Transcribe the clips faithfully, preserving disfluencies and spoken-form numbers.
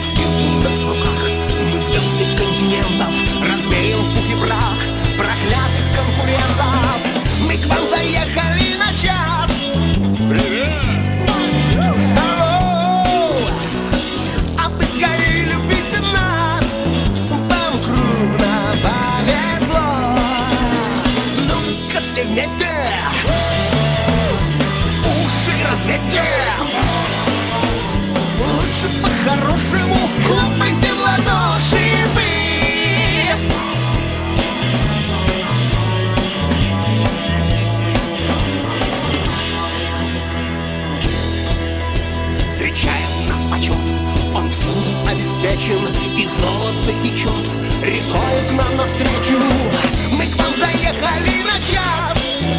Блестит у нас в руках мы звезды континентов, развеем в пух и прах проклятых конкурентов. Мы к вам заехали на час. Привет! Алло! А вы скорее любите нас, вам крупно повезло. Ну-ка все вместе уши развесьте. Лучше по-хорошему хлопайте в ладоши вы. Встречает нас почет, он всюду обеспечен, и золото течет рекой к нам навстречу. Мы к вам заехали на час.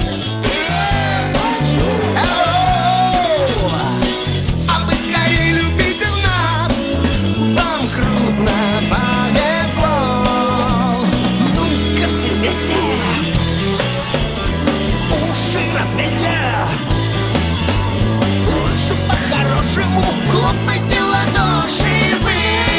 Лучше по-хорошему хлопайте в ладоши вы.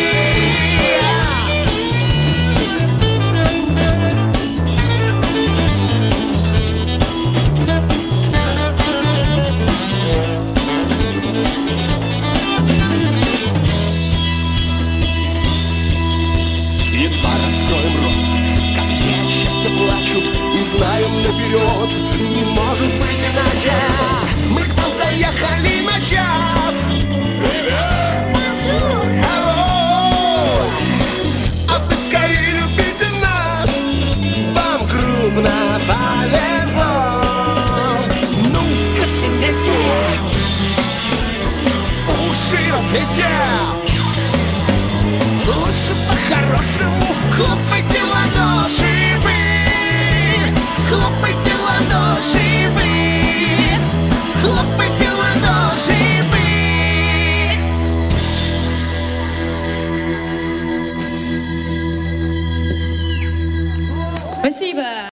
Едва раскроем рот, как все от счастья плачут, и знаем наперед, не может быть иначе. Мы к вам заехали на час. Привет! Алло! А вы скорее любите нас, вам крупно повезло. Ну-ка все вместе уши развесьте. Лучше по-хорошему хлопайте в ладоши вы. Хлопайте в ладоши вы. Хлопайте в ладоши вы. Спасибо.